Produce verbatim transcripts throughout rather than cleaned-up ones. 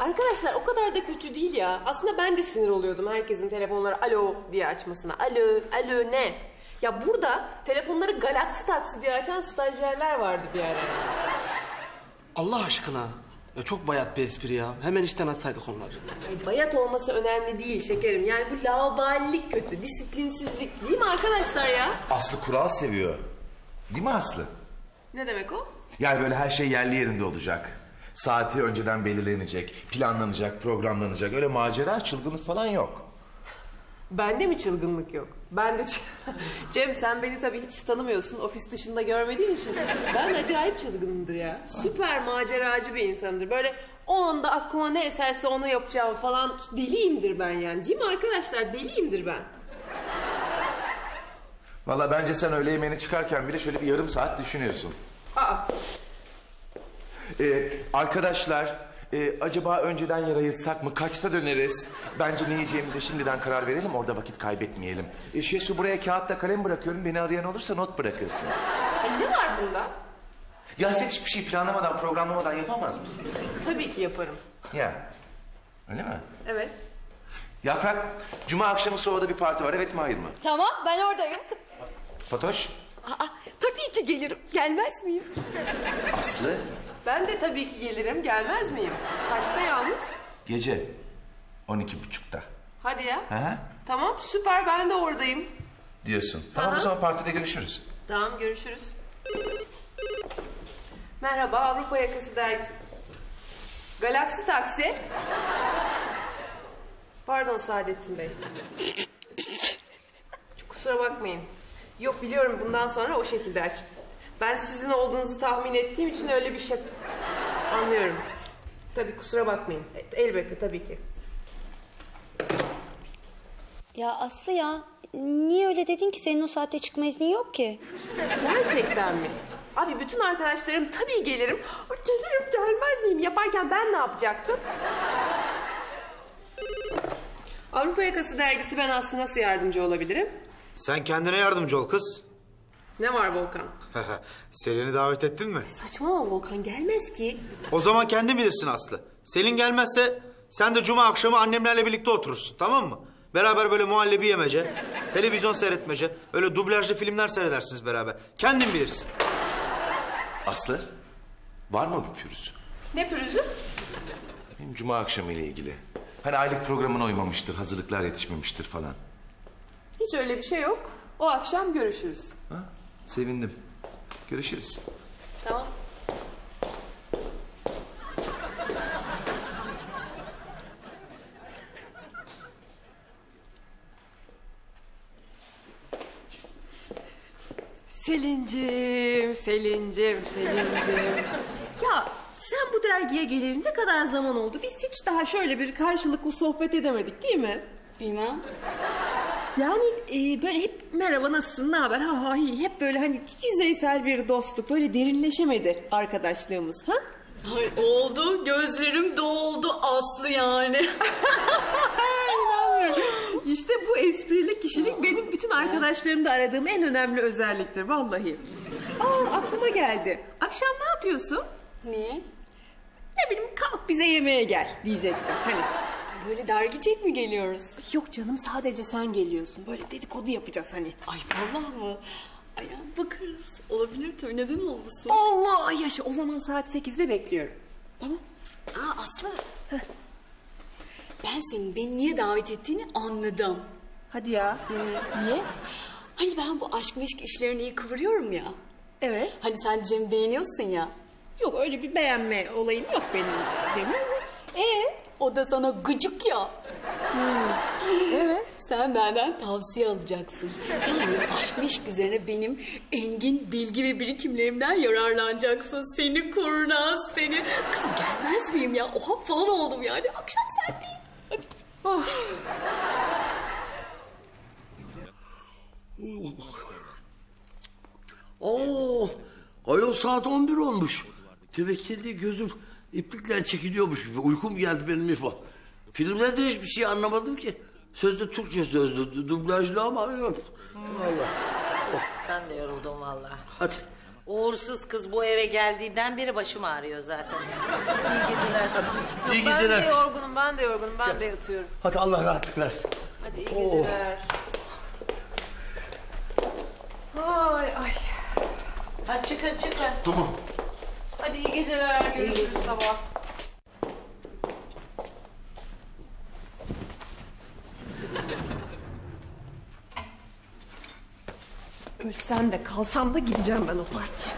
Arkadaşlar o kadar da kötü değil ya. Aslında ben de sinir oluyordum herkesin telefonları alo diye açmasına. Alo, alo ne? Ya burada telefonları Galaxy Taksi diye açan stajyerler vardı bir ara. Allah aşkına. Ya çok bayat bir espri ya. Hemen işten atsaydık onları. Ay, bayat olması önemli değil şekerim. Yani bu laubalilik kötü, disiplinsizlik değil mi arkadaşlar ya? Aslı kural seviyor. Değil mi Aslı? Ne demek o? Yani böyle her şey yerli yerinde olacak. Saati önceden belirlenecek, planlanacak, programlanacak. Öyle macera, çılgınlık falan yok. Bende mi çılgınlık yok? Ben de... Cem sen beni tabii hiç tanımıyorsun. Ofis dışında görmediğin için. Ben acayip çılgınımdır ya. Süper maceracı bir insandır. Böyle o anda aklıma ne eserse onu yapacağım falan. Deliyimdir ben yani. Değil mi arkadaşlar? Deliyimdir ben. Vallahi bence sen öğle yemeğine çıkarken bile şöyle bir yarım saat düşünüyorsun. Aa. Ee, arkadaşlar... Ee, acaba önceden yer ayırtsak mı? Kaçta döneriz? Bence ne yiyeceğimize şimdiden karar verelim. Orada vakit kaybetmeyelim. Ee, Şesu buraya kağıtla kalem bırakıyorum. Beni arayan olursa not bırakırsın. E, ne var bunda? Ya sen hiçbir şey planlamadan, programlamadan yapamaz mısın? Tabii ki yaparım. Ya. Öyle mi? Evet. Yaprak, cuma akşamı Sova'da bir parti var. Evet mi hayır mı? Tamam, ben oradayım. Fatoş? Aa, tabii ki gelirim. Gelmez miyim? Aslı? Ben de tabii ki gelirim. Gelmez miyim? Kaçta yalnız? Gece. On iki buçukta. Hadi ya. Hı? Tamam süper ben de oradayım. Diyorsun. Tamam Aha. o zaman partide görüşürüz. Tamam görüşürüz. Merhaba Avrupa Yakası Dergisi. Galaxy Taksi. Pardon Saadettin Bey. Çok kusura bakmayın. Yok biliyorum bundan sonra o şekilde aç. Ben sizin olduğunuzu tahmin ettiğim için öyle bir şey... Anlıyorum. Tabii kusura bakmayın. Elbette tabii ki. Ya Aslı ya, niye öyle dedin ki? Senin o saatte çıkma iznin yok ki. Gerçekten mi? Abi bütün arkadaşlarım tabii gelirim. Gelirim gelmez miyim? Yaparken ben ne yapacaktım? Avrupa Yakası Dergisi ben Aslı nasıl yardımcı olabilirim? Sen kendine yardımcı ol kız. Ne var Volkan? Selin'i davet ettin mi? Saçmalama Volkan gelmez ki. O zaman kendin bilirsin Aslı. Selin gelmezse sen de cuma akşamı annemlerle birlikte oturursun, tamam mı? Beraber böyle muhallebi yemece, televizyon seyretmece, öyle dublajlı filmler seyredersiniz beraber. Kendin bilirsin. Aslı, var mı bir pürüzü? Ne pürüzü? Benim cuma akşamı ile ilgili. Hani aylık programına uymamıştır, hazırlıklar yetişmemiştir falan. Hiç öyle bir şey yok. O akşam görüşürüz. Ha? Sevindim. Görüşürüz. Tamam. Selincim, Selincim, Selincim. Ya sen bu dergiye geleli ne kadar zaman oldu? Biz hiç daha şöyle bir karşılıklı sohbet edemedik değil mi? Bilmem. Yani e, böyle hep merhaba nasılsın, ne haber, ha ha hi. Hep böyle hani yüzeysel bir dostluk, böyle derinleşemedi arkadaşlığımız, ha? Ay oldu, gözlerim doldu Aslı yani. İnanmıyorum. İşte bu esprili kişilik benim bütün arkadaşlarımda aradığım en önemli özelliktir vallahi. Aa aklıma geldi. Akşam ne yapıyorsun? Niye? Ne bileyim kalk bize yemeğe gel diyecektim hani. Böyle dergicek mi geliyoruz? Yok canım sadece sen geliyorsun. Böyle dedikodu yapacağız hani. Ay vallahi mı? Ay ya, bakarız. Olabilir tabii, neden olmasın? Allah yaşa o zaman saat sekizde bekliyorum. Tamam. Aa Aslı. Heh. Ben senin beni niye davet ettiğini anladım. Hadi ya. Hmm. Niye? Hani ben bu aşk meşk işlerini iyi kıvırıyorum ya. Evet. Hani sen Cem'i beğeniyorsun ya. Yok öyle bir beğenme olayım yok benim Cem'in. Ee? O da sana gıcık ya. Hmm. Evet. Sen benden tavsiye alacaksın. Yani aşk meşk üzerine benim engin bilgi ve birikimlerimden yararlanacaksın. Seni kurnaz seni. Kızım gelmez miyim ya? Oha falan oldum yani. Akşam sendeyim. Hadi. Oh. Oo, ayol saat on bir olmuş. Tevekkilli gözüm iplikle çekiliyormuş gibi. Uykum geldi benim İfo. Filmlerde hiçbir şey anlamadım ki. Sözde Türkçe sözlü, dublajlı ama yok. Vallahi. Ben de yoruldum vallahi. Hadi Uğursuz kız bu eve geldiğinden beri başım ağrıyor zaten. İyi geceler kızım. İyi Ben geceler de kızım. yorgunum, ben de yorgunum, ben de yatıyorum. Hadi Allah rahatlık versin. Hadi iyi geceler. Ay ay. Hadi çıkın çıkın. Tamam. Hadi iyi geceler, görüşürüz sabah. Ölsem de kalsam da gideceğim ben o partiye.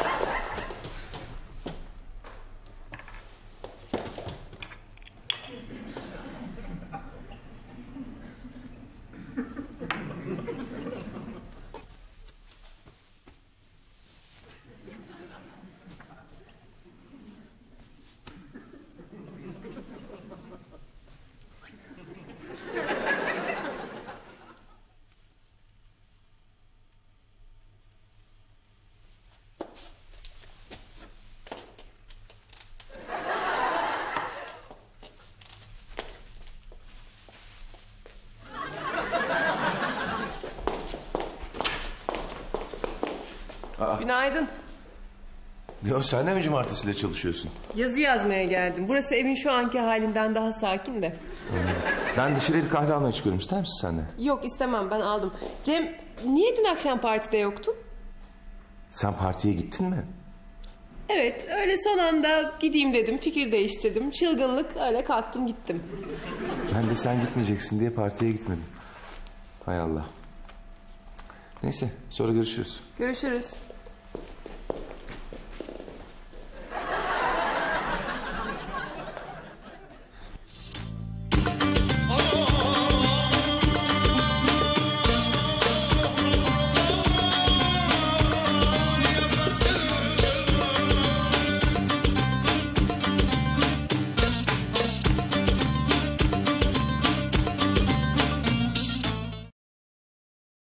Günaydın. Ne o, sen de mi cumartesiyle çalışıyorsun? Yazı yazmaya geldim. Burası evin şu anki halinden daha sakin de. Ben dışarıya bir kahve almaya çıkıyorum. İster misin sen de? Yok istemem, ben aldım. Cem, niye dün akşam partide yoktun? Sen partiye gittin mi? Evet, öyle son anda gideyim dedim, fikir değiştirdim. Çılgınlık, öyle kalktım gittim. Ben de sen gitmeyeceksin diye partiye gitmedim. Hay Allah. Neyse, sonra görüşürüz. Görüşürüz.